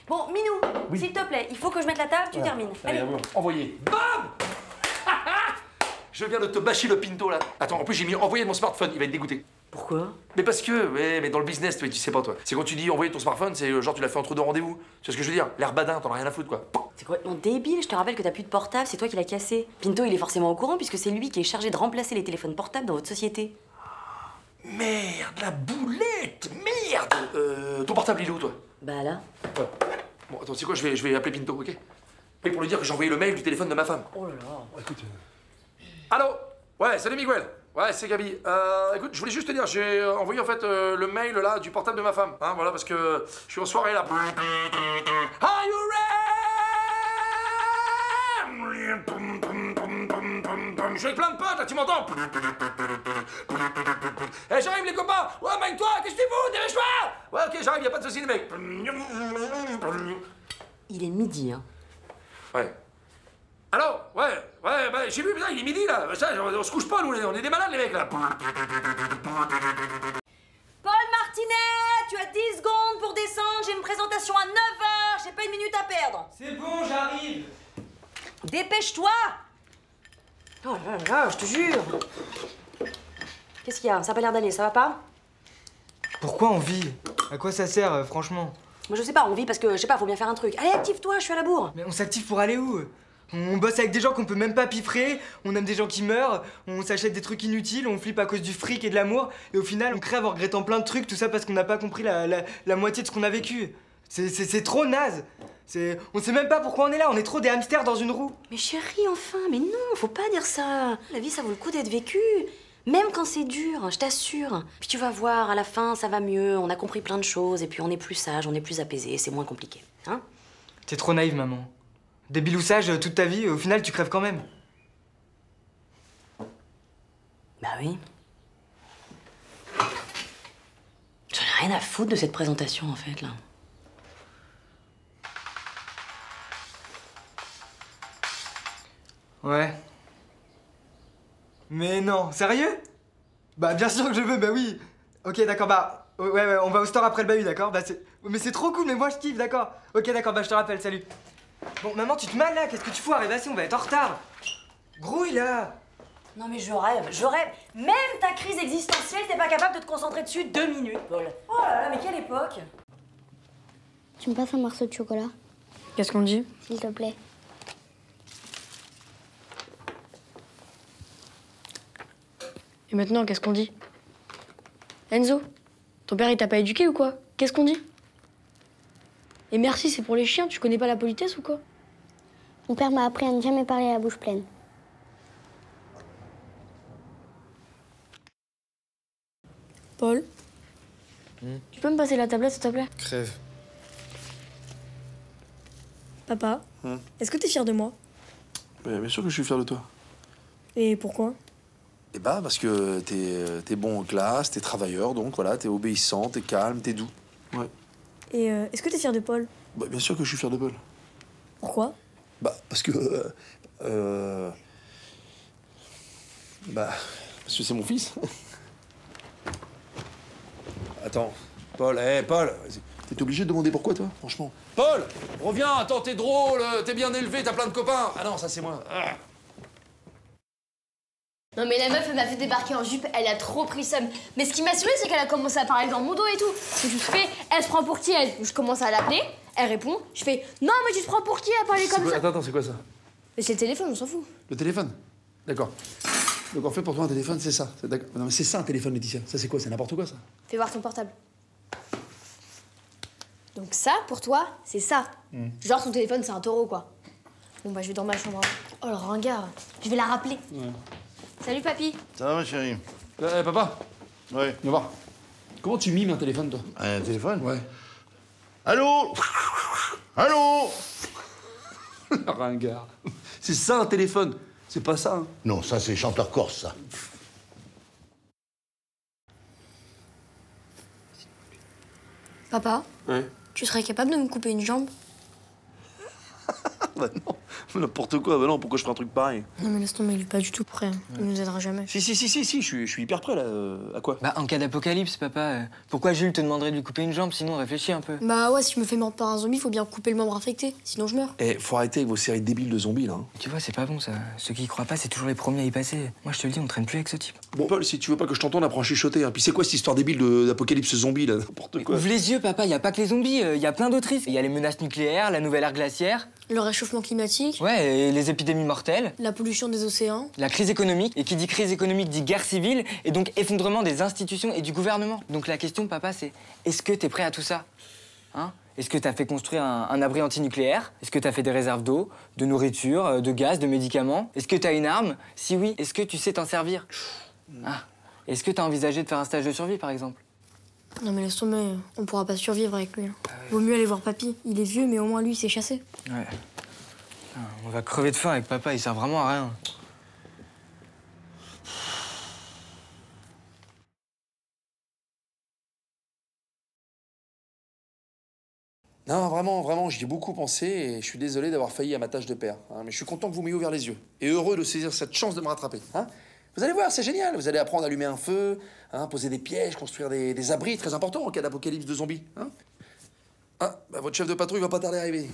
Bon, Minou, s'il te plaît, il faut que je mette la table, tu termines. Allez, envoyé. Bam. Je viens de te bâcher le pinto, là. Attends, en plus, j'ai mis envoyer de mon smartphone, il va être dégoûté. Pourquoi? Mais parce que, ouais, mais dans le business, tu sais pas, toi. C'est quand tu dis envoyer ton smartphone, c'est genre tu l'as fait entre deux rendez-vous. Tu vois ce que je veux dire? L'air badin, t'en as rien à foutre, quoi. C'est complètement débile, je te rappelle que t'as plus de portable, c'est toi qui l'as cassé. Pinto, il est forcément au courant puisque c'est lui qui est chargé de remplacer les téléphones portables dans votre société. Merde, la boulette. Merde. Ton portable, il est où, toi? Bah là. Ouais. Bon, attends, c'est quoi, je vais appeler Pinto, ok? Et pour lui dire que j'ai envoyé le mail du téléphone de ma femme. Oh là là. Écoute. Allô? Ouais, salut Miguel. Ouais, c'est Gabi. Écoute, je voulais juste te dire, j'ai envoyé en fait le mail là du portable de ma femme. Hein, voilà, parce que je suis en soirée là. Are you ready? Je suis avec plein de potes là, tu m'entends? Eh, j'arrive les copains. Ouais, mec-toi, qu'est-ce que tu fous? Dirige-toi. Ouais, ok, j'arrive, y a pas de soucis les mecs. Il est midi, hein. Ouais. Alors, ouais, bah, j'ai vu, putain, il est midi, là. Ça, on se couche pas, nous, on est des malades, les mecs, là. Paul Martinet, tu as 10 secondes pour descendre, j'ai une présentation à 9h, j'ai pas une minute à perdre. C'est bon, j'arrive. Dépêche-toi. Oh là là, je te jure. Qu'est-ce qu'il y a? Ça a pas l'air d'aller, ça va pas? Pourquoi on vit? À quoi ça sert, franchement? Moi je sais pas, on vit parce que, je sais pas, faut bien faire un truc. Allez, active-toi, je suis à la bourre. Mais on s'active pour aller où? On bosse avec des gens qu'on peut même pas piffrer, on aime des gens qui meurent, on s'achète des trucs inutiles, on flippe à cause du fric et de l'amour, et au final on crève en regrettant plein de trucs, tout ça parce qu'on n'a pas compris la moitié de ce qu'on a vécu. C'est trop naze. On sait même pas pourquoi on est là, on est trop des hamsters dans une roue. Mais chérie, enfin, mais non, faut pas dire ça. La vie, ça vaut le coup d'être vécu. Même quand c'est dur, je t'assure. Puis tu vas voir, à la fin, ça va mieux, on a compris plein de choses, et puis on est plus sage, on est plus apaisé, c'est moins compliqué. Hein? T'es trop naïve, maman. Des biloussages toute ta vie, au final tu crèves quand même. Bah oui. J'en ai rien à foutre de cette présentation, en fait, là. Ouais. Mais non, sérieux? Bah bien sûr que je veux, bah oui. Ok, d'accord, bah... Ouais, on va au store après le bahut, d'accord? Bah c'est... Mais c'est trop cool, mais moi je kiffe, d'accord? Ok, d'accord, bah je te rappelle, salut. Bon, maman, tu te mal là? Qu'est-ce que tu fous? Arrête, vas-y, on va être en retard. Grouille, là. Non mais je rêve, je rêve. Même ta crise existentielle, t'es pas capable de te concentrer dessus 2 minutes, Paul. Oh là là, mais quelle époque! Tu me passes un morceau de chocolat, Qu'est-ce qu'on dit? s'il te plaît? Et maintenant, qu'est-ce qu'on dit? Enzo, ton père il t'a pas éduqué ou quoi? Qu'est-ce qu'on dit? Et merci, c'est pour les chiens, tu connais pas la politesse ou quoi? Mon père m'a appris à ne jamais parler à la bouche pleine. Paul? Tu peux me passer la tablette, s'il te plaît? Crève. Papa, est-ce que t'es fier de moi? Bien sûr que je suis fier de toi. Et pourquoi? Eh bah, parce que t'es bon en classe, t'es travailleur, donc voilà, t'es obéissant, t'es calme, t'es doux. Ouais. Et est-ce que t'es fier de Paul? Bah, bien sûr que je suis fier de Paul. Pourquoi? Bah, parce que. Bah, parce que c'est mon fils. Attends, Paul, Paul, t'es obligé de demander pourquoi, toi, franchement? Paul, reviens, attends, t'es drôle, t'es bien élevé, t'as plein de copains. Ah non, ça c'est moi. Ah. Non mais la meuf, elle m'a fait débarquer en jupe, elle a trop pris somme. Mais ce qui m'a saoulée, c'est qu'elle a commencé à parler dans mon dos et tout. Je fais, elle se prend pour qui elle? Je commence à l'appeler, elle répond, je fais, non mais tu te prends pour qui à parler comme ça? Attends, c'est quoi ça? Mais c'est le téléphone, on s'en fout. Le téléphone? D'accord. Donc en fait, pour toi, un téléphone, c'est ça. Non, mais c'est ça un téléphone, Laetitia. Ça, c'est quoi? C'est n'importe quoi, ça. Fais voir ton portable. Donc ça, pour toi, c'est ça. Genre ton téléphone, c'est un taureau, quoi. Bon bah je vais dans ma chambre. Oh le ringard, je vais la rappeler. Ouais. Salut papy. Ça va, ma chérie? Papa, Ouais. viens voir. Comment tu mimes un téléphone, toi? Un téléphone? Ouais. Allô? Allô? Ringard. C'est ça un téléphone. C'est pas ça, hein. Non, ça, c'est chanteur corse, ça. Papa, Ouais. tu serais capable de me couper une jambe? Bah non, n'importe quoi, bah non, pourquoi je ferais un truc pareil? Non mais laisse tomber, il est pas du tout prêt. Il nous aidera jamais. Si, je suis hyper prêt là. À quoi? Bah, en cas d'apocalypse, papa, pourquoi Jules te demanderait de lui couper une jambe? Sinon, réfléchis un peu. Bah ouais, si je me fais mordre par un zombie, faut bien couper le membre infecté, sinon je meurs. Eh, faut arrêter avec vos séries débiles de zombies là. Hein. Tu vois, c'est pas bon ça. Ceux qui y croient pas, c'est toujours les premiers à y passer. Moi, je te le dis, on traîne plus avec ce type. Bon, Paul, si tu veux pas que je t'entende, apprends à chuchoter. Hein. Puis c'est quoi cette histoire débile d'apocalypse zombie là? N'importe quoi. Ouvre les yeux, papa, y a pas que les zombies, y a plein d'autres risques. Y a les menaces nucléaires, la nouvelle ère glaciaire. Le réchauffement climatique, Ouais, et les épidémies mortelles. la pollution des océans. La crise économique. Et qui dit crise économique dit guerre civile, et donc effondrement des institutions et du gouvernement. Donc la question, papa, c'est est-ce que t'es prêt à tout ça? Hein? Est-ce que t'as fait construire un abri antinucléaire? Est-ce que t'as fait des réserves d'eau, de nourriture, de gaz, de médicaments? Est-ce que t'as une arme? Si oui, est-ce que tu sais t'en servir? Ah. Est-ce que t'as envisagé de faire un stage de survie, par exemple? Non mais laisse tomber, on pourra pas survivre avec lui. Vaut mieux aller voir papy. Il est vieux, mais au moins lui, il s'est chassé. Ouais. Ah, on va crever de faim avec papa, il sert vraiment à rien. Non, vraiment, j'y ai beaucoup pensé et je suis désolé d'avoir failli à ma tâche de père. Hein, mais je suis content que vous m'ayez ouvert les yeux et heureux de saisir cette chance de me rattraper. Hein. Vous allez voir, c'est génial. Vous allez apprendre à allumer un feu, hein, poser des pièges, construire des abris très importants en cas d'apocalypse de zombies. Hein. Ah, bah votre chef de patrouille va pas tarder à arriver.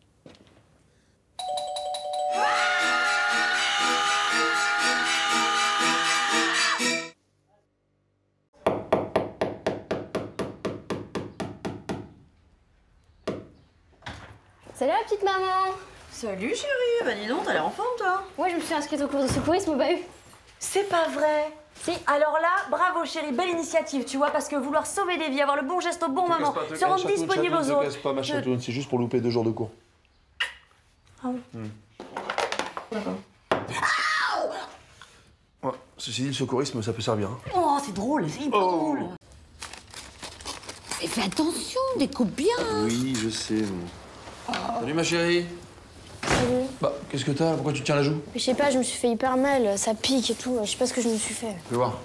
Salut la petite maman. Salut chérie, bah dis donc, t'as l'air en forme toi. Ouais, je me suis inscrite au cours de secourisme au bahut. C'est pas vrai. Si. Alors là, bravo chérie, belle initiative, tu vois, parce que vouloir sauver des vies, avoir le bon geste au bon moment, se rendre disponible aux autres. pas ma chatoune, c'est juste pour louper 2 jours de cours. Ah oui. D'accord. Ouais, ceci dit, le secourisme, ça peut servir. Hein. Oh, c'est drôle, c'est hyper drôle. Mais fais attention, découpe bien. Oui, je sais. Salut ma chérie. Salut. Bah, qu'est-ce que t'as? Pourquoi tu te tiens la joue? Je sais pas, je me suis fait hyper mal, ça pique et tout. Je sais pas ce que je me suis fait. Fais voir.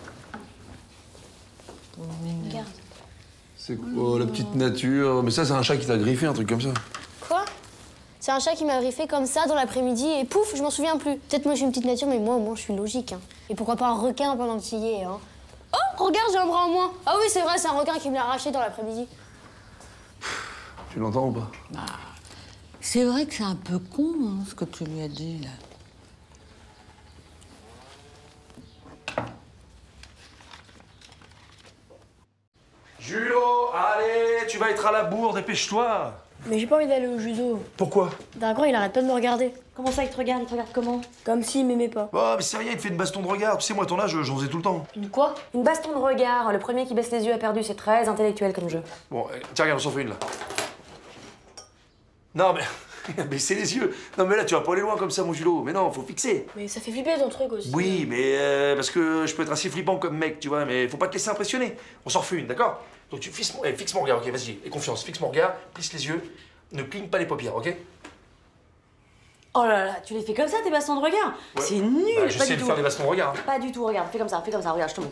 Regarde. C'est quoi la petite nature? Mais ça, c'est un chat qui t'a griffé, un truc comme ça. Quoi? C'est un chat qui m'a griffé comme ça dans l'après-midi et pouf, je m'en souviens plus. Peut-être moi je suis une petite nature, mais moi au moins je suis logique. Hein. Et pourquoi pas un requin pendant qu'il y est, hein? Oh, regarde, j'ai un bras en moins. Ah oui, c'est vrai, c'est un requin qui me l'a arraché dans l'après-midi. Tu l'entends ou pas? C'est vrai que c'est un peu con, hein, ce que tu lui as dit, là. Julo, allez, tu vas être à la bourre, dépêche-toi. Mais j'ai pas envie d'aller au judo. Pourquoi? D'accord, il arrête pas de me regarder. Comment ça, il te regarde comment? Comme s'il m'aimait pas. Oh, mais c'est rien, il te fait une baston de regard. Tu sais, moi, à ton âge, j'en faisais tout le temps. Une quoi? Une baston de regard, le premier qui baisse les yeux a perdu, c'est très intellectuel comme jeu. Bon, tiens, regarde, on s'en fait une, là. Non, mais... Baissez les yeux. Non, mais là, tu vas pas aller loin comme ça, mon Julo. Mais non, faut fixer. Mais ça fait flipper ton truc aussi. Oui, mais parce que je peux être assez flippant comme mec, tu vois, mais faut pas te laisser impressionner. On s'en refait une, d'accord? Donc tu fixe mon regard, ok, vas-y, aie confiance, fixe mon regard, plisse les yeux, ne cligne pas les paupières, ok? Oh là là, tu les fais comme ça, tes bastons de regard? Ouais. C'est nul, Bah, je pas sais du de tout. faire des bastons de regard. Hein. Pas du tout, regarde, fais comme ça, regarde, je te montre.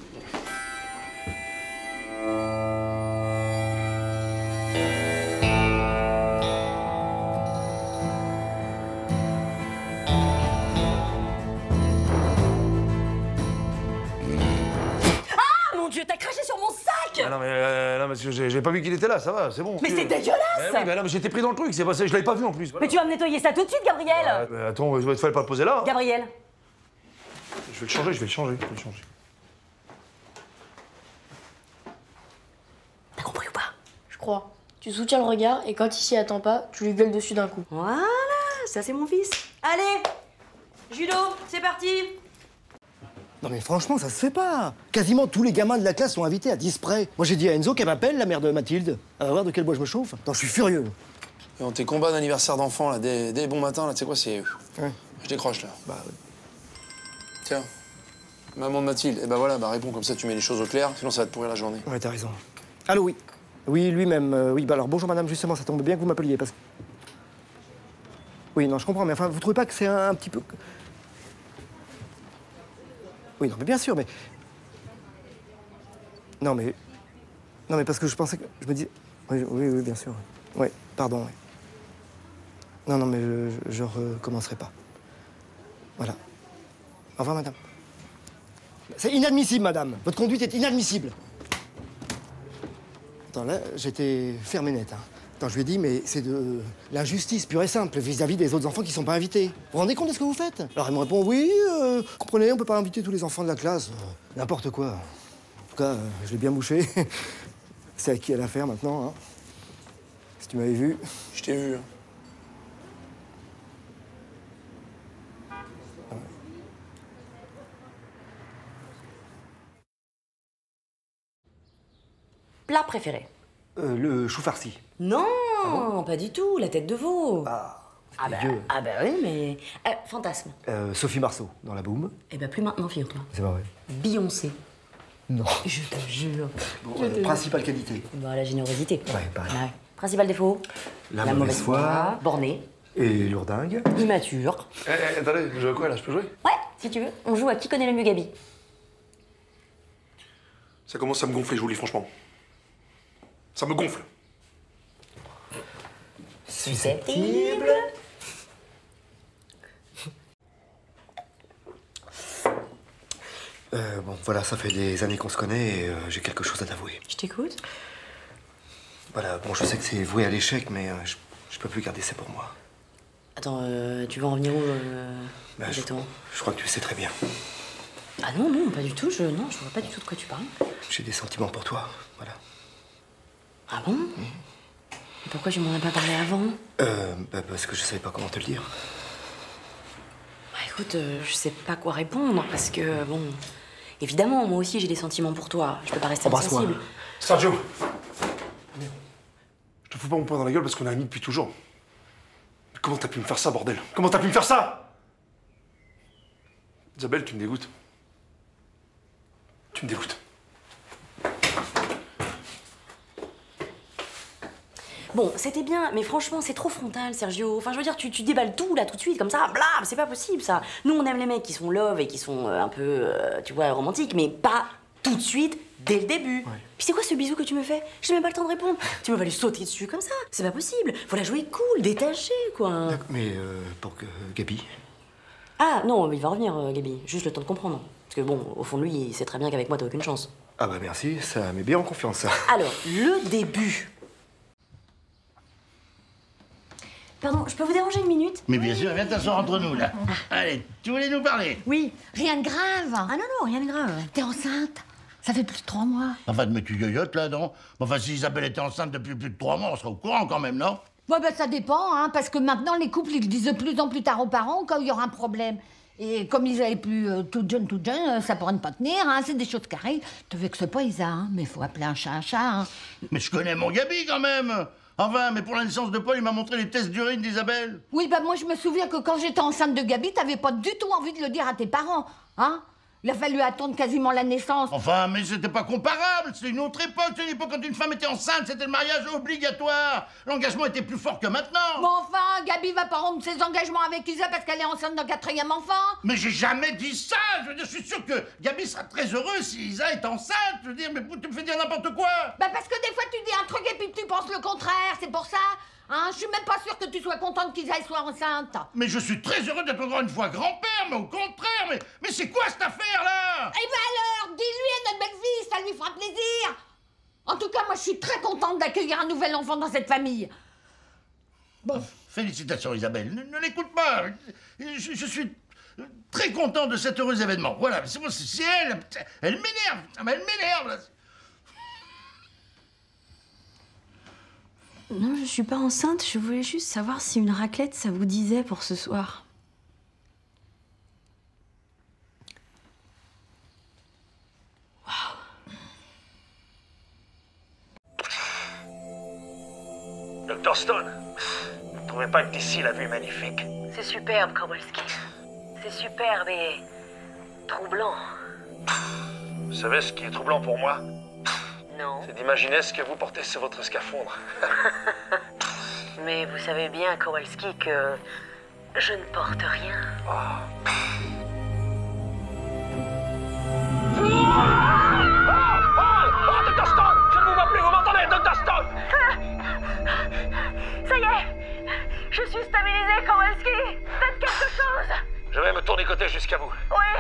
Ah mon Dieu, t'as craché sur mon sac! Ah non, mais parce que j'ai pas vu qu'il était là, ça va, c'est bon. Mais c'est dégueulasse! Oui, mais non, mais j'étais pris dans le truc, c'est passé, je l'avais pas vu en plus. Voilà. Mais tu vas me nettoyer ça tout de suite, Gabriel! Ouais, attends, il fallait pas le poser là. Hein. Gabriel! Je vais le changer. T'as compris ou pas? Je crois. Tu soutiens le regard et quand il s'y attend pas, tu lui gueules dessus d'un coup. Voilà, ça c'est mon fils. Allez, judo, c'est parti. Non mais franchement, ça se fait pas. Quasiment tous les gamins de la classe sont invités à 10 près. Moi j'ai dit à Enzo qu'elle m'appelle, la mère de Mathilde. Elle va voir de quel bois je me chauffe. Non, je suis furieux. Et dans tes combats d'anniversaire d'enfant, là, dès les bons matins, là, tu sais quoi, c'est... Ouais. Je décroche, là. Bah oui. Tiens, maman de Mathilde, eh ben voilà, bah réponds, comme ça tu mets les choses au clair, sinon ça va te pourrir la journée. Ouais, t'as raison. Allô, oui. Oui, lui-même. Oui, bah alors bonjour madame, justement, ça tombe bien que vous m'appeliez parce que... Oui, non, je comprends, mais enfin, vous trouvez pas que c'est un petit peu... Oui, non, mais bien sûr, mais... Non, mais parce que je pensais que... Je me dis... Oui, bien sûr. Oui, pardon, oui. Non, non, mais je recommencerai pas. Voilà. Au revoir, madame. C'est inadmissible, madame. Votre conduite est inadmissible. Attends, là, j'étais fermé net. Hein. Attends, je lui ai dit, mais c'est de l'injustice pure et simple vis-à-vis des autres enfants qui sont pas invités. Vous vous rendez compte de ce que vous faites? Alors, elle me répond, oui, comprenez, on peut pas inviter tous les enfants de la classe. N'importe quoi. En tout cas, je l'ai bien bouché. C'est à qui elle a l'affaire maintenant, hein. Si tu m'avais vu... Je t'ai vu. Plat préféré? Le chou farci. Non, pas du tout, la tête de veau. Ah, Ah bah, dégueu. ah bah oui, mais... fantasme. Sophie Marceau, dans La Boum. Eh bah plus maintenant, figure-toi. C'est pas vrai. Beyoncé. Non. Je te jure. Bon, principale qualité. Bah, la générosité. Ouais, pareil. Ouais. Principal défaut? La mauvaise foi. Borné. Et lourdingue. Immature. Attendez, je joue à quoi là? Je peux jouer? Ouais, si tu veux. On joue à qui connaît le mieux Gabi. Ça commence à me gonfler, je vous le dis franchement. Ça me gonfle. Susceptible. Bon, voilà, ça fait des années qu'on se connaît et j'ai quelque chose à t'avouer. Je t'écoute. Voilà, bon, je sais que c'est voué à l'échec, mais je peux plus garder ça pour moi. Attends, tu veux en venir où Bah, exactement? je crois que tu sais très bien. Ah non, non, pas du tout. Non, je vois pas du tout de quoi tu parles. J'ai des sentiments pour toi, voilà. Ah bon? Et pourquoi tu m'en as pas parlé avant? Bah, parce que je savais pas comment te le dire. Bah écoute, je sais pas quoi répondre parce que, bon... Évidemment, moi aussi j'ai des sentiments pour toi. Je peux pas rester Embrasse-moi. insensible. Sergio! Je te fous pas mon poing dans la gueule parce qu'on est amis depuis toujours. Mais comment t'as pu me faire ça, bordel? Comment t'as pu me faire ça? Isabelle, tu me dégoûtes. Tu me dégoûtes. Bon, c'était bien, mais franchement, c'est trop frontal, Sergio. Enfin, je veux dire, tu déballes tout, là, tout de suite, comme ça, blam, c'est pas possible, ça. Nous, on aime les mecs qui sont love et qui sont un peu, tu vois, romantiques, mais pas tout de suite, dès le début. Ouais. Puis c'est quoi ce bisou que tu me fais? J'ai même pas le temps de répondre. Tu me vas lui sauter dessus comme ça, c'est pas possible. Faut la jouer cool, détachée, quoi. Mais pour que Gabi... Ah, non, il va revenir, Gabi. Juste le temps de comprendre. Parce que bon, au fond de lui, il sait très bien qu'avec moi, t'as aucune chance. Ah bah merci, ça met bien en confiance, ça. Alors, le début... Pardon, je peux vous déranger une minute? Mais bien sûr, viens t'asseoir entre nous, là. Allez, tu voulais nous parler? Oui, rien de grave. Ah non, non, rien de grave. T'es enceinte? Ça fait plus de 3 mois. Enfin, mais tu yoyotes, là, non? Enfin, si Isabelle était enceinte depuis plus de 3 mois, on serait au courant quand même, non? Bon, ben ça dépend, hein, parce que maintenant, les couples, ils disent de plus en plus tard aux parents quand il y aura un problème. Et comme ils avaient plus tout jeune, ça pourrait ne pas tenir, hein, c'est des choses qui arrivent. Te vexes pas, Isa, hein, mais il faut appeler un chat, hein. Mais je connais mon Gabi, quand même! Enfin, mais pour la naissance de Paul, il m'a montré les tests d'urine d'Isabelle. Oui, bah moi, je me souviens que quand j'étais enceinte de Gabi, t'avais pas du tout envie de le dire à tes parents, hein. Il a fallu attendre quasiment la naissance. Enfin, mais c'était pas comparable, c'est une autre époque. C'est une époque quand une femme était enceinte, c'était le mariage obligatoire. L'engagement était plus fort que maintenant. Mais enfin, Gabi va pas rompre ses engagements avec Isa parce qu'elle est enceinte d'un 4e enfant. Mais j'ai jamais dit ça. Je veux dire, je suis sûr que Gabi sera très heureuse si Isa est enceinte. Je veux dire, mais tu me fais dire n'importe quoi. Bah parce que des fois tu dis un truc et puis tu penses le contraire, c'est pour ça. Hein, je suis même pas sûre que tu sois contente qu'Isa soit enceinte. Mais je suis très heureux d'être encore une fois grand-père, mais au contraire, mais c'est quoi cette affaire-là? Eh ben alors, dis-lui à notre belle-fille, ça lui fera plaisir. En tout cas, moi je suis très contente d'accueillir un nouvel enfant dans cette famille. Bon, félicitations Isabelle, ne l'écoute pas. Je suis très content de cet heureux événement. Voilà, c'est bon, c'est elle m'énerve, elle m'énerve là. Non, je suis pas enceinte, je voulais juste savoir si une raclette, ça vous disait pour ce soir. Waouh. Dr. Stone, vous ne trouvez pas que d'ici la vue est magnifique? C'est superbe, Kowalski. C'est superbe et troublant. Vous savez ce qui est troublant pour moi? Non. C'est d'imaginer ce que vous portez sur votre scaphandre. Mais vous savez bien, Kowalski, que je ne porte rien. Oh, Dr. Stone! Je ne vous vois plus, vous m'entendez, Dr. Stone? Ça y est! Je suis stabilisée, Kowalski. Faites quelque chose. Je vais me tourner côté jusqu'à vous. Oui.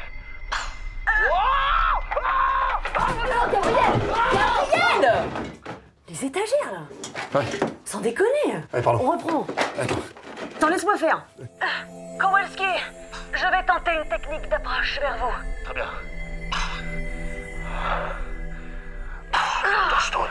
Gabriel! Les étagères, là. Ouais. Sans déconner. Ouais, pardon. On reprend. Attends. Attends, laisse-moi faire. Kowalski, je vais tenter une technique d'approche vers vous. Très bien. Touche-toi.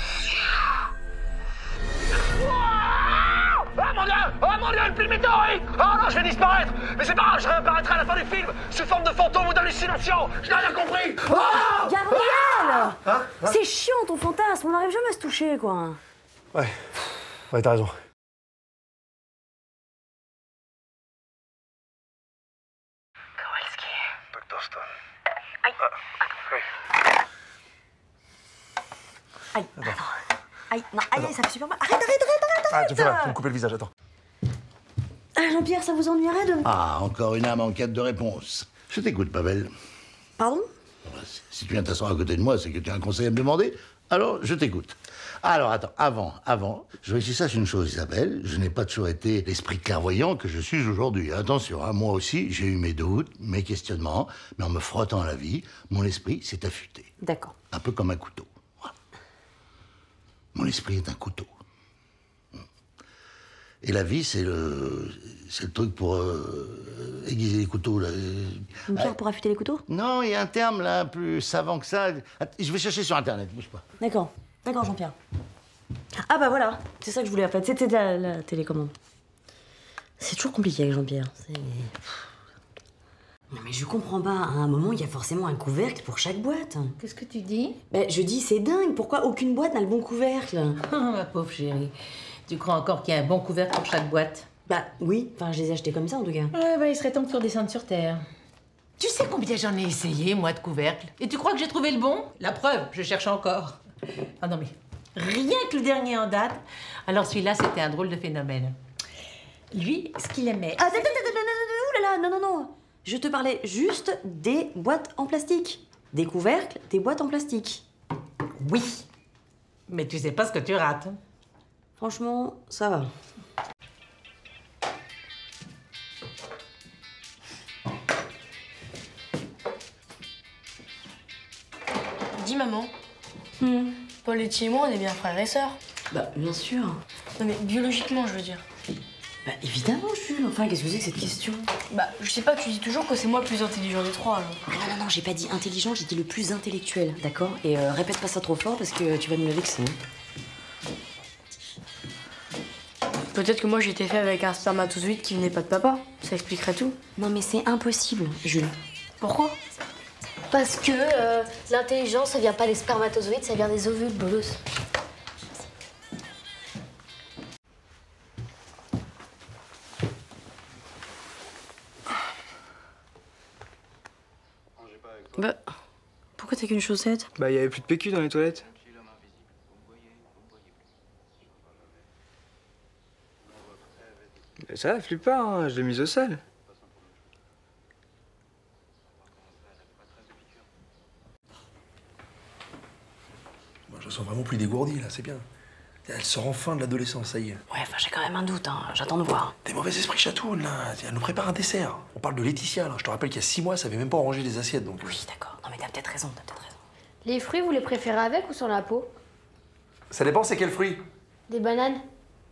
Oh mon dieu! Oh mon dieu, une pluie météorique! Oh non, je vais disparaître! Mais c'est pas grave, je réapparaîtrai à la fin du film, sous forme de fantôme ou d'hallucination! Je n'ai rien compris! Oh Gabriel! Hein C'est chiant ton fantasme, on n'arrive jamais à se toucher, quoi. Ouais. Ouais, t'as raison. Kowalski. Dr. Stone. Aïe. Oui. Aïe, attends. Aïe, non, aïe, ça fait super mal. Arrête. Ah, tu me fais mal, tu me coupes le visage, attends. Ah, Jean-Pierre, ça vous ennuierait de... Ah, encore une âme en quête de réponse. Je t'écoute, Pavel. Pardon? Si tu viens t'asseoir à côté de moi, c'est que tu as un conseil à me demander. Alors, je t'écoute. Alors, attends, avant, je veux que tu saches une chose, Isabelle. Je n'ai pas toujours été l'esprit clairvoyant que je suis aujourd'hui. Attention, hein, moi aussi, j'ai eu mes doutes, mes questionnements, mais en me frottant à la vie, mon esprit s'est affûté. D'accord. Un peu comme un couteau. Voilà. Mon esprit est un couteau. Et la vie, c'est le truc pour aiguiser les couteaux, là. Une pierre pour affûter les couteaux? Non, il y a un terme, là, plus savant que ça. Je vais chercher sur Internet, bouge pas. D'accord, Jean-Pierre. Ah bah voilà, c'est ça que je voulais en fait, c'était la télécommande. C'est toujours compliqué avec Jean-Pierre. Non mais je comprends pas, à un moment il y a forcément un couvercle pour chaque boîte. Qu'est-ce que tu dis? Ben je dis c'est dingue, pourquoi aucune boîte n'a le bon couvercle? Oh, ma pauvre chérie. Tu crois encore qu'il y a un bon couvercle pour chaque boîte? Bah oui, enfin je les ai achetés comme ça en tout cas. Ouais, bah il serait temps que tu redescendes sur Terre. Tu sais combien j'en ai essayé, moi, de couvercle? Et tu crois que j'ai trouvé le bon? La preuve, je cherche encore. Ah non mais, rien que le dernier en date. Alors celui-là, c'était un drôle de phénomène. Lui, ce qu'il aimait... Ah, oulala, non. Je te parlais juste des boîtes en plastique. Des couvercles, des boîtes en plastique. Oui, mais tu sais pas ce que tu rates. Franchement, ça va. Dis maman, Paul et moi, on est bien frères et sœurs. Bah, bien sûr. Non mais biologiquement, je veux dire. Bah, évidemment, Jules. Enfin, qu'est-ce que c'est que cette question? Bah, je sais pas, tu dis toujours que c'est moi le plus intelligent des trois, alors. Non, j'ai pas dit intelligent, j'ai dit le plus intellectuel, d'accord? Et répète pas ça trop fort parce que tu vas me le vexer. Peut-être que moi j'étais fait avec un spermatozoïde qui venait pas de papa. Ça expliquerait tout. Non, mais c'est impossible, Jules. Pourquoi? Parce que l'intelligence, ça vient pas des spermatozoïdes, ça vient des ovules, bolos. Bah, pourquoi t'as qu'une chaussette? Bah, il y avait plus de PQ dans les toilettes. Mais ça, flippe pas, hein, je l'ai mise au sol. Moi, je sens vraiment plus dégourdie, là, c'est bien. Elle sort enfin de l'adolescence, ça y est. Ouais, enfin, j'ai quand même un doute, hein. J'attends de voir. Des mauvais esprits chatounes, là. Elle nous prépare un dessert. On parle de Laetitia, là. Je te rappelle qu'il y a 6 mois, ça avait même pas rangé les assiettes, donc... Oui, d'accord. Non, mais t'as peut-être raison, Les fruits, vous les préférez avec ou sans la peau? Ça dépend, c'est quel fruit? Des bananes?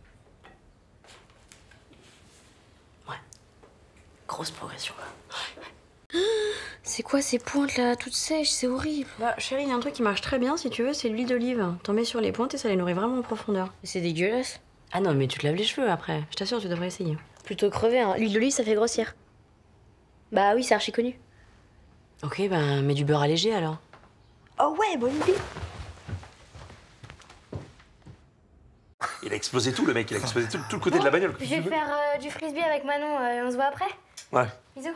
Grosse progression, là. C'est quoi ces pointes là, toutes sèches? C'est horrible. Bah, chérie, il y a un truc qui marche très bien, si tu veux, c'est l'huile d'olive. T'en mets sur les pointes et ça les nourrit vraiment en profondeur. C'est dégueulasse. Ah non, mais tu te laves les cheveux après. Je t'assure, tu devrais essayer. Plutôt crevé, hein. L'huile d'olive, ça fait grossière. Bah oui, c'est archi connu. Ok, bah, mets du beurre allégé alors. Oh ouais, bonne idée. Il a explosé tout, le mec. Il a explosé tout le côté de la bagnole. Je vais faire du frisbee avec Manon, on se voit après? Ouais. Bisous.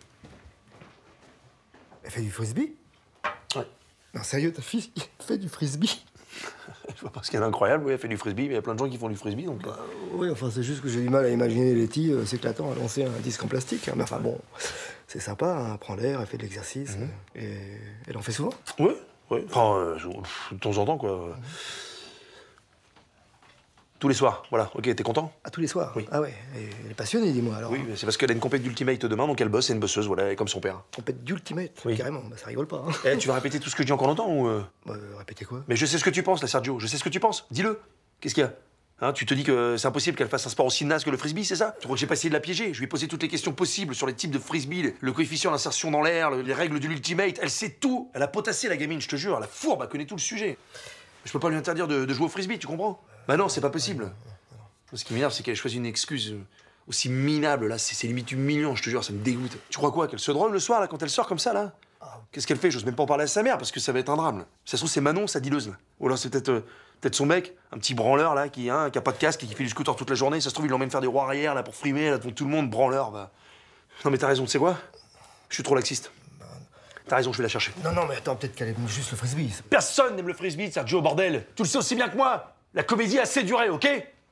Elle fait du frisbee? Ouais. Non, sérieux, ta fille fait du frisbee? Je vois pas ce qu'il y a d'incroyable. Oui, elle fait du frisbee, mais il y a plein de gens qui font du frisbee, donc... Oui, enfin, c'est juste que j'ai du mal à imaginer Letty s'éclatant à lancer un disque en plastique. Hein. Mais enfin, bon, c'est sympa, hein, elle prend l'air, elle fait de l'exercice. Et elle en fait souvent? Oui. Enfin, de temps en temps, quoi. Tous les soirs, voilà. Ok, t'es content? Ah, tous les soirs? Oui. Ah ouais, et elle est passionnée, dis-moi, alors. Oui, mais c'est parce qu'elle a une compète d'Ultimate demain, donc elle bosse, c'est une bosseuse, voilà, elle est comme son père. Compète d'Ultimate? Oui. Carrément, bah ça rigole pas, hein. Eh, tu vas répéter tout ce que je dis encore longtemps ou Répéter quoi? Mais je sais ce que tu penses, là, Sergio, je sais ce que tu penses. Dis-le. Qu'est-ce qu'il y a? Hein, tu te dis que c'est impossible qu'elle fasse un sport aussi naze que le frisbee, c'est ça? Tu crois que j'ai pas essayé de la piéger? Je lui ai posé toutes les questions possibles sur les types de frisbee, le coefficient d'insertion dans l'air, les règles de l'Ultimate. Elle sait tout. Elle a potassé la gamine, je te jure. La fourbe, elle connaît tout le sujet. Je peux pas lui interdire de jouer au frisbee, tu comprends? Bah non, c'est pas possible. Ce qui m'énerve, c'est qu'elle choisit une excuse aussi minable, là. C'est limite humiliant, je te jure, ça me dégoûte. Tu crois quoi? Qu'elle se drogue le soir, là, quand elle sort comme ça, là? Qu'est-ce qu'elle fait? J'ose même pas en parler à sa mère, parce que ça va être un drame, là. Si ça se trouve, c'est Manon, sa dealeuse, là. Ou alors c'est peut-être son mec, un petit branleur, là, qui a pas de casque et qui fait du scooter toute la journée. Ça se trouve, il l'emmène faire des roues arrière, là, pour frimer, là, devant tout le monde, branleur, va. Non, mais t'as raison, tu sais quoi? Je suis trop laxiste. T'as raison, je vais la chercher. Non, mais attends, peut-être qu'elle aime juste le frisbee. Personne n'aime le frisbee, Sergio, bordel. Tu le sais aussi bien que moi. La comédie a assez duré, ok?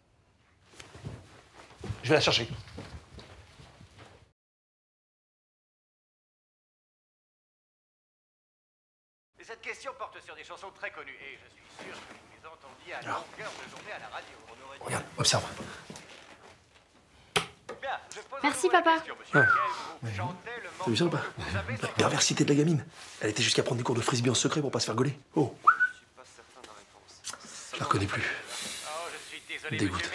Je vais la chercher. Et cette question porte sur des chansons très connues. Et je suis sûr que vous les entendiez à longueur de journée à la radio. Regarde, observe. Merci, papa. T'as vu ça ou pas? La perversité de la gamine. Elle était jusqu'à prendre des cours de frisbee en secret pour pas se faire gauler. Oh. Je la reconnais plus. Dégoûte.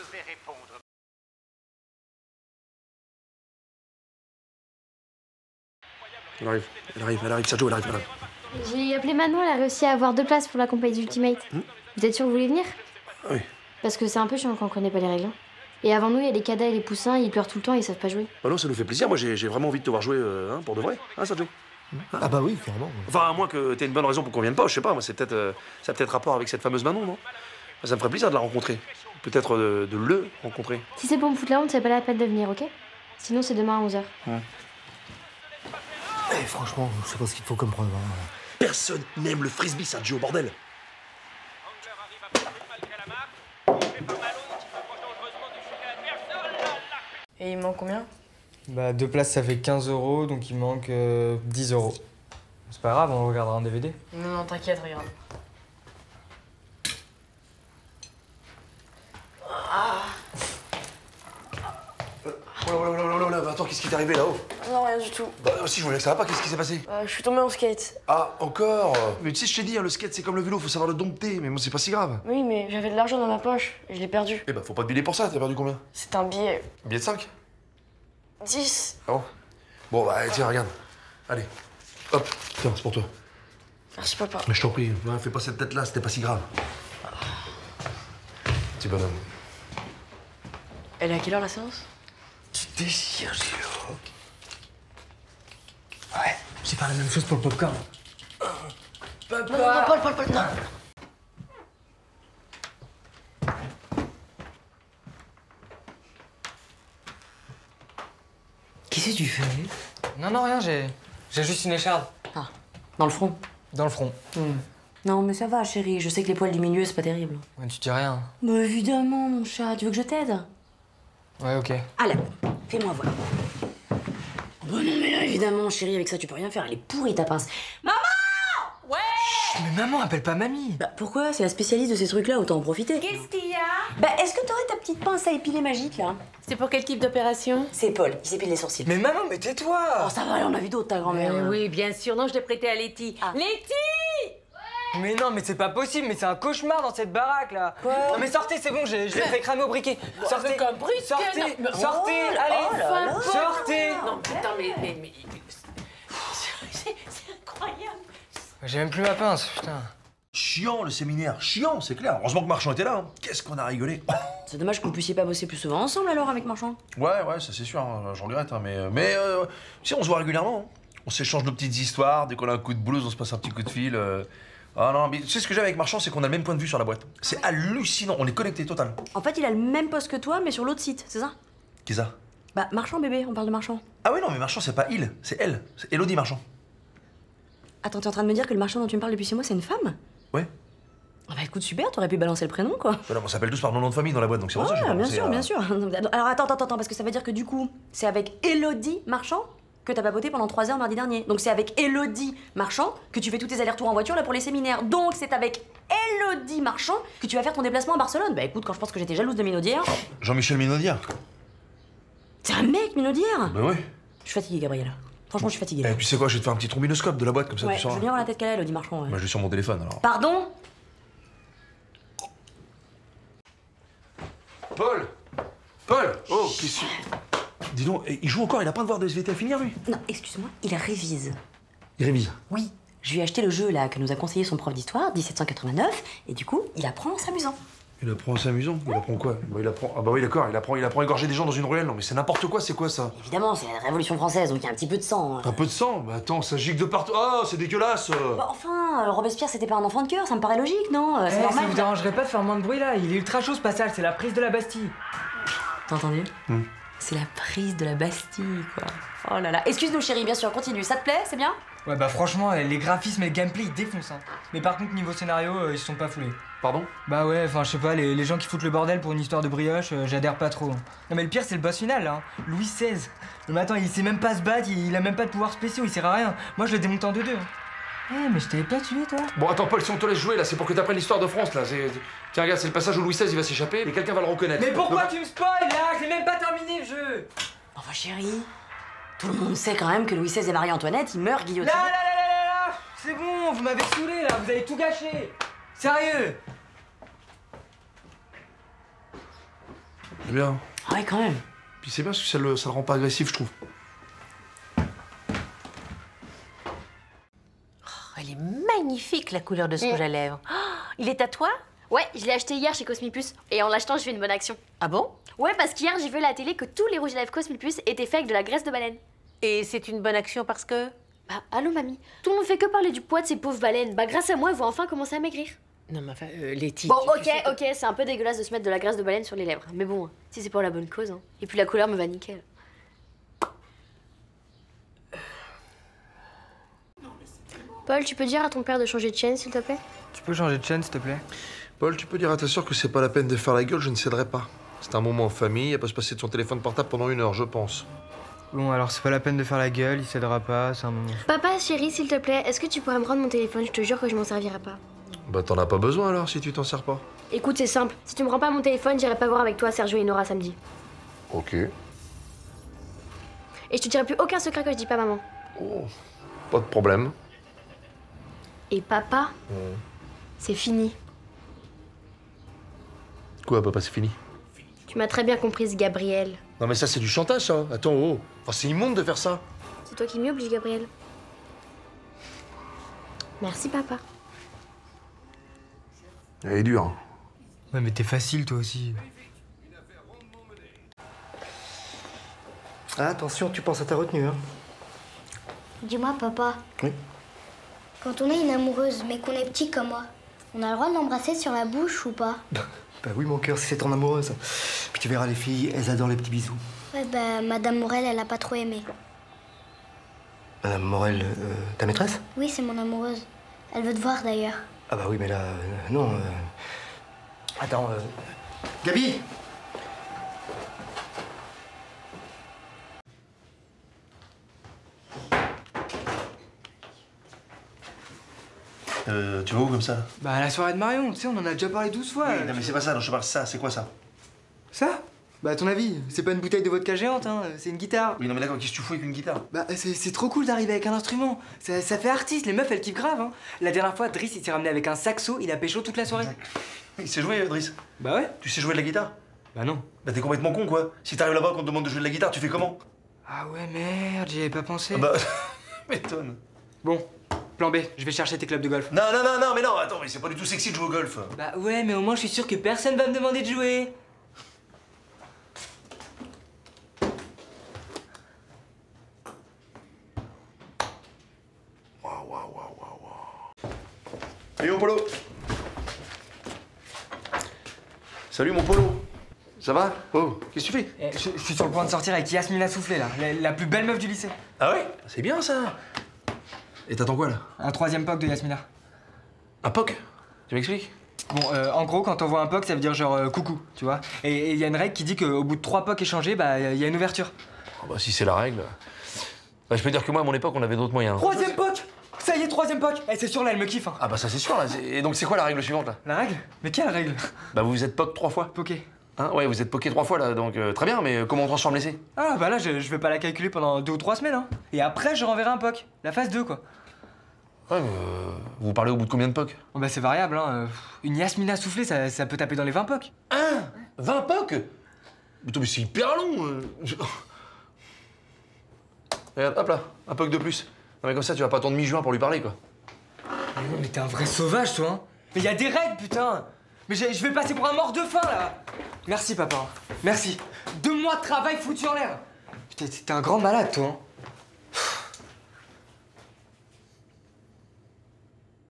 Elle arrive, Sergio, elle arrive. J'ai appelé Manon, elle a réussi à avoir 2 places pour la compagnie d'Ultimate. Vous êtes sûr que vous voulez venir? Oui. Parce que c'est un peu chiant quand on connaît pas les règles. Et avant nous, il y a les cadas et les poussins, ils pleurent tout le temps et ils savent pas jouer. Bah non, ça nous fait plaisir. Moi, j'ai vraiment envie de te voir jouer pour de vrai. Hein, Sergio? Ah bah oui, carrément. Enfin, à moins que t'aies une bonne raison pour qu'on vienne pas, je sais pas. Moi, ça a peut-être rapport avec cette fameuse Manon, non? Ça me ferait plaisir de la rencontrer. Peut-être de le rencontrer. Si c'est pour me foutre la honte, c'est pas la peine de venir, ok? Sinon, c'est demain à 11h. Eh, franchement, je sais pas ce qu'il faut comme preuve. Hein. Personne n'aime le frisbee, Sergio, bordel. Et il manque combien? Bah 2 places ça fait 15 €, donc il manque 10 €. C'est pas grave, on regardera un DVD. Non, t'inquiète, regarde. Oh, attends, qu'est-ce qui t'est arrivé là-haut? Non, rien du tout. Bah si, je voulais que ça va pas, qu'est-ce qui s'est passé? Je suis tombé en skate. Ah, encore? Mais tu sais, je t'ai dit, hein, le skate c'est comme le vélo, faut savoir le dompter, mais moi c'est pas si grave. Oui, mais j'avais de l'argent dans ma poche et je l'ai perdu. Eh bah faut pas te biler pour ça, t'as perdu combien? C'est un billet. Un billet de 5? 10. Ah bon? Bon bah tiens, regarde. Allez, hop, tiens, c'est pour toi. Merci, papa. Mais je t'en prie, fais pas cette tête-là, c'était pas si grave. Petit bonhomme. Elle est à quelle heure la séance? Tu déchires, Gilo. Ouais, j'ai pas la même chose pour le popcorn. Papa. Non, Paul, non. Qu'est-ce que tu fais? Non, rien, j'ai juste une écharde. Ah, dans le front? Dans le front. Non, mais ça va, chérie. Je sais que les poils du milieu, c'est pas terrible. Ouais, tu dis rien. Mais évidemment, mon chat. Tu veux que je t'aide? Ouais, ok. Allez, fais-moi voir. Oh non, mais là, évidemment, chérie, avec ça, tu peux rien faire. Elle est pourrie, ta pince. Maman! Ouais! Chut, mais maman, appelle pas mamie. Bah, pourquoi? C'est la spécialiste de ces trucs-là, autant en profiter. Qu'est-ce qu'il y a? Bah, est-ce que t'aurais ta petite pince à épiler magique, là? C'est pour quel type d'opération? C'est Paul, il s'épile les sourcils. Mais maman, mais tais-toi! Oh, ça va, on a vu d'autres, ta grand-mère. Oui, bien sûr. Non, je l'ai prêté à Letty. Letty! Mais non, mais c'est pas possible, mais c'est un cauchemar dans cette baraque là. Quoi? Non mais sortez, c'est bon, je l'ai fait cramer au briquet. Sortez, Comme briquet, sortez, non, sortez, allez, sortez. Non, putain, mais... C'est incroyable. J'ai même plus ma pince, putain. Chiant le séminaire, chiant, c'est clair. Heureusement que Marchand était là. Hein. Qu'est-ce qu'on a rigolé. C'est dommage que vous puissiez pas bosser plus souvent ensemble alors avec Marchand. Ouais, ça c'est sûr, hein, j'en regrette, hein, mais tu sais, on se voit régulièrement. Hein. On s'échange nos petites histoires, dès qu'on a un coup de blues, on se passe un petit coup de fil. Ah non, mais tu sais ce que j'ai avec Marchand, c'est qu'on a le même point de vue sur la boîte. C'est hallucinant, on est connectés total. En fait, il a le même poste que toi, mais sur l'autre site, c'est ça? Qui ça? Bah, Marchand, bébé, on parle de Marchand. Ah oui, non, mais Marchand, c'est pas il, c'est elle. C'est Elodie Marchand. Attends, t'es en train de me dire que le Marchand dont tu me parles depuis 6 mois, c'est une femme? Ouais. Ah bah écoute, super, t'aurais pu balancer le prénom, quoi. Voilà, on s'appelle tous par nos noms de famille dans la boîte, donc c'est pour ça que j'ai bien balancé, sûr, bien sûr. Alors attends, parce que ça veut dire que du coup, c'est avec Elodie Marchand? que t'as papoté pendant 3 heures mardi dernier. Donc c'est avec Elodie Marchand que tu fais tous tes allers-retours en voiture là pour les séminaires. Donc c'est avec Elodie Marchand que tu vas faire ton déplacement à Barcelone. Bah écoute, quand je pense que j'étais jalouse de Minaudière... Jean-Michel Minaudière. C'est un mec, Minaudière. Bah ouais. Je suis fatiguée, Gabriel. Franchement, je suis fatiguée. Et puis c'est quoi, je vais te faire un petit trombinoscope de la boîte comme ça, Ouais, tu je sauras. veux bien voir la tête qu'elle a, Elodie Marchand. Ouais. Bah je l'ai sur mon téléphone alors. Pardon? Paul! Paul! Oh, qu'est-ce que... Dis donc, il joue encore, il a pas de devoir de SVT à finir lui? Non, excuse-moi, il révise. Il révise? Oui. Je lui ai acheté le jeu là que nous a conseillé son prof d'histoire, 1789, et du coup, il apprend en s'amusant. Il apprend en s'amusant? Il apprend quoi? Bah il apprend... Ah bah oui d'accord, il apprend à égorger des gens dans une ruelle. Non mais c'est n'importe quoi, c'est quoi ça? Évidemment, c'est la Révolution française, donc il y a un petit peu de sang. Un peu de sang? Bah attends, ça gicle de partout. Ah, c'est dégueulasse! Bah, enfin, Robespierre c'était pas un enfant de cœur, ça me paraît logique, non? C'est normal. Ça vous dérangerait pas de faire moins de bruit là? Il est ultra chaud ce passage, c'est la prise de la Bastille. T'as entendu? C'est la prise de la Bastille, quoi. Oh là là. Excuse-nous, chérie, bien sûr, continue. Ça te plaît? C'est bien? Ouais, bah franchement, les graphismes et le gameplay ils défoncent. Hein. Mais par contre, niveau scénario, ils se sont pas foulés. Pardon? Bah ouais, enfin, je sais pas, les gens qui foutent le bordel pour une histoire de brioche, j'adhère pas trop. Non, mais le pire, c'est le boss final, là. Hein. Louis XVI. Mais attends, il sait même pas se battre, il a même pas de pouvoirs spéciaux, il sert à rien. Moi, je le démonte en 2-2. Eh, mais je t'avais pas tué, toi? Bon, attends, Paul, si on te laisse jouer là, c'est pour que t'apprennes l'histoire de France là. Tiens, regarde, c'est le passage où Louis XVI il va s'échapper et quelqu'un va le reconnaître. Mais pourquoi tu me spoil là? J'ai même pas terminé le jeu! Enfin, chérie, tout le monde sait quand même que Louis XVI et Marie-Antoinette, ils meurent guillotinés. Là c'est bon, vous m'avez saoulé là, vous avez tout gâché! Sérieux! C'est bien. Ah ouais, quand même. Puis c'est bien parce que ça le rend pas agressif, je trouve. Elle est magnifique, la couleur de ce rouge à lèvres. Oh, il est à toi? Ouais, je l'ai acheté hier chez Cosmipus. Et en l'achetant, j'ai fait une bonne action. Ah bon? Ouais, parce qu'hier, j'ai vu à la télé que tous les rouges à lèvres Cosmipus étaient faits avec de la graisse de baleine. Et c'est une bonne action parce que? Bah, allô, mamie. Tout le monde fait que parler du poids de ces pauvres baleines. Bah, grâce à moi, ils vont enfin commencer à maigrir. Non, mais enfin, Letty... Bon, ok, c'est un peu dégueulasse de se mettre de la graisse de baleine sur les lèvres. Mais bon, si c'est pour la bonne cause, hein. Et puis la couleur me va nickel. Paul, tu peux dire à ton père de changer de chaîne, s'il te plaît? Tu peux changer de chaîne, s'il te plaît? Paul, tu peux dire à ta soeur que c'est pas la peine de faire la gueule, je ne céderai pas. C'est un moment en famille, elle peut se passer de son téléphone portable pendant 1 heure, je pense. Bon, alors c'est pas la peine de faire la gueule, il cédera pas, c'est un moment. Papa, chérie, s'il te plaît, est-ce que tu pourrais me rendre mon téléphone? Je te jure que je m'en servirai pas. Bah t'en as pas besoin alors si tu t'en sers pas. Écoute, c'est simple. Si tu me rends pas mon téléphone, j'irai pas voir avec toi Sergio et Nora samedi. Ok. Et je te dirai plus aucun secret que je dis pas maman. Oh, pas de problème. Et papa, c'est fini. Quoi, papa, c'est fini? Tu m'as très bien comprise, Gabriel. Non mais ça c'est du chantage ça. Attends, oh. Enfin, c'est immonde de faire ça. C'est toi qui m'y oblige, Gabriel. Merci, papa. Elle est dure. Hein. Ouais, mais t'es facile toi aussi. Ah, attention, tu penses à ta retenue, hein. Dis-moi, papa. Oui. Quand on est une amoureuse, mais qu'on est petit comme moi, on a le droit de l'embrasser sur la bouche ou pas? Bah oui, mon cœur, c'est ton amoureuse. Puis tu verras, les filles, elles adorent les petits bisous. Ouais, bah, Madame Morel, elle a pas trop aimé. Madame Morel, ta maîtresse? Oui, c'est mon amoureuse. Elle veut te voir d'ailleurs. Ah bah oui, mais là, non. Attends, Gabi! Tu vas où comme ça là? Bah à la soirée de Marion, tu sais, on en a déjà parlé 12 fois. Oui, non mais c'est pas ça, non, je te parle ça, c'est quoi ça? Ça? Bah à ton avis, c'est pas une bouteille de vodka géante, hein, c'est une guitare. Oui, non mais d'accord, qu'est-ce que tu fous avec une guitare? Bah c'est trop cool d'arriver avec un instrument. Ça fait artiste, les meufs elles kiffent grave, hein. La dernière fois, Driss il s'est ramené avec un saxo, il a pécho toute la soirée. Il sait jouer, Driss? Bah ouais. Tu sais jouer de la guitare? Bah non. Bah t'es complètement con quoi. Si t'arrives là-bas qu'on te demande de jouer de la guitare, tu fais comment? Ah ouais merde, j'y avais pas pensé. Ah bah, m'étonne. Bon, plan B, je vais chercher tes clubs de golf. Non, mais non, attends, mais c'est pas du tout sexy de jouer au golf. Bah ouais, mais au moins je suis sûr que personne va me demander de jouer. Salut mon Polo. Salut mon Polo. Ça va? Oh, qu'est-ce que tu fais? Je suis sur le point de sortir avec Yasmina Soufflé là, la plus belle meuf du lycée. Ah ouais? C'est bien ça. Et t'attends quoi là? Un 3e POC de Yasmina. Un POC? Tu m'expliques? Bon, en gros, quand on voit un POC, ça veut dire genre coucou, tu vois. Et il y a une règle qui dit qu'au bout de 3 POC échangés, bah il y a une ouverture. Oh bah si c'est la règle. Bah, je peux dire que moi, à mon époque, on avait d'autres moyens. Troisième POC. Ça y est, troisième POC. Eh, c'est sûr, là, elle me kiffe. Hein. Ah bah ça c'est sûr, là. Et donc c'est quoi la règle suivante, là? La règle? Mais quelle règle? Bah vous vous êtes POC 3 fois. Poké. Hein? Ouais, vous êtes poké 3 fois, là, donc très bien, mais comment on transforme l'essai? Ah bah là, je vais pas la calculer pendant 2 ou 3 semaines, hein. Et après, je renverrai un POC. La phase 2, quoi. Ouais, mais vous parlez au bout de combien de POC? Oh bah c'est variable, hein. Une Yasmina soufflée, ça peut taper dans les 20 POC. 20 POC? Mais c'est hyper long. Regarde, hop là, un POC de plus. Non mais comme ça, tu vas pas attendre mi-juin pour lui parler, quoi. Mais non, mais t'es un vrai sauvage, toi, hein. Mais y a des règles, putain. Mais je vais passer pour un mort de faim, là. Merci, papa. Merci. 2 mois de travail foutu en l'air. Putain, t'es un grand malade, toi, hein.